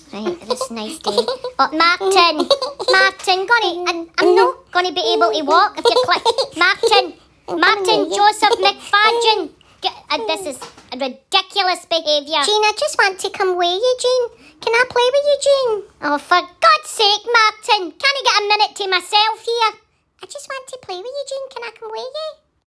Right, this nice day. Oh, Martin, I'm not gonna be able to walk if you click. Martin, Joseph McFadgen. This is ridiculous behaviour. Jean, I just want to come with you, Jean. Can I play with you, Jean? Oh, for God's sake, Martin. Can I get a minute to myself here? I just want to play with you, Jean. Can I come with you?